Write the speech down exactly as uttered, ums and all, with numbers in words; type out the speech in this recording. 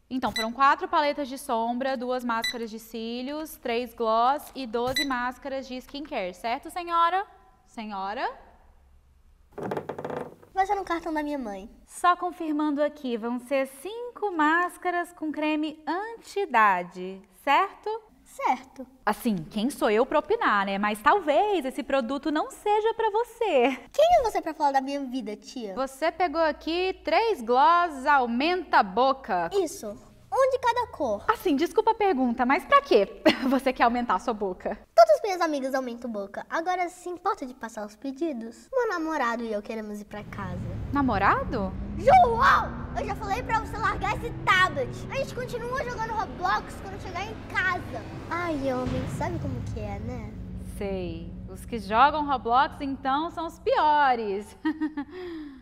Então, foram quatro paletas de sombra, duas máscaras de cílios, três gloss e doze máscaras de skincare, certo, senhora? Senhora? Vai ser no cartão da minha mãe. Só confirmando aqui, vão ser cinco máscaras com creme anti-idade, certo? Certo. Assim, quem sou eu pra opinar, né? Mas talvez esse produto não seja pra você. Quem é você pra falar da minha vida, tia? Você pegou aqui três gloss aumenta a boca. Isso. Um de cada cor. Assim, desculpa a pergunta, mas pra quê você quer aumentar a sua boca? Todas as minhas amigas aumentam boca. Agora, se importa de passar os pedidos? Meu namorado e eu queremos ir pra casa. Namorado? João! Eu já falei pra você largar esse tablet. A gente continua jogando Roblox quando chegar em casa. Ai, homem, sabe como que é, né? Sei. Os que jogam Roblox, então, são os piores.